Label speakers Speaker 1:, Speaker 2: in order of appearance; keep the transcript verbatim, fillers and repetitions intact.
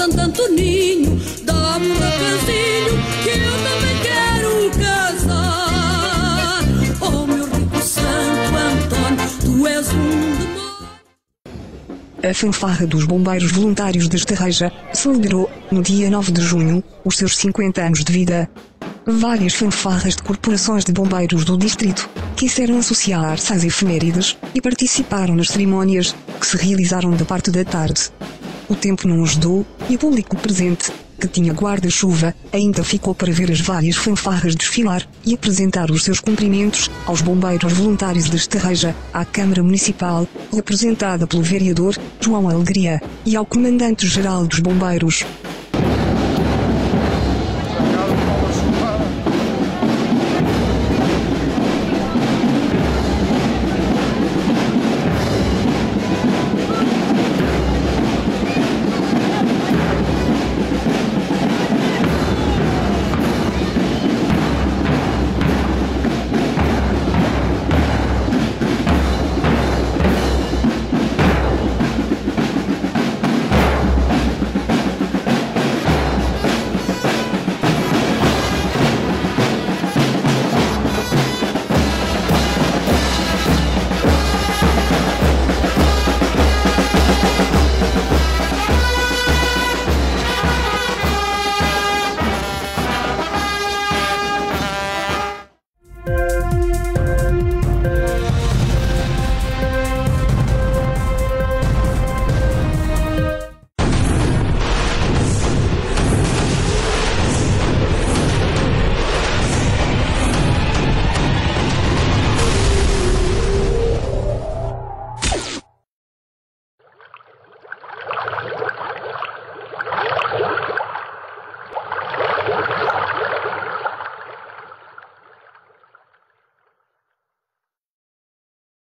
Speaker 1: Santo Antoninho, dá-me um rapazinho que eu também quero casar. Oh meu rico Santo António, tu és um demónio.
Speaker 2: A fanfarra dos bombeiros voluntários de Estarreja celebrou, no dia nove de junho, os seus cinquenta anos de vida. Várias fanfarras de corporações de bombeiros do distrito quiseram associar-se às efemérides e participaram nas cerimónias que se realizaram da parte da tarde. O tempo não ajudou e o público presente, que tinha guarda-chuva, ainda ficou para ver as várias fanfarras desfilar e apresentar os seus cumprimentos aos bombeiros voluntários de Estarreja, à Câmara Municipal, representada pelo vereador João Alegria, e ao Comandante-Geral dos Bombeiros,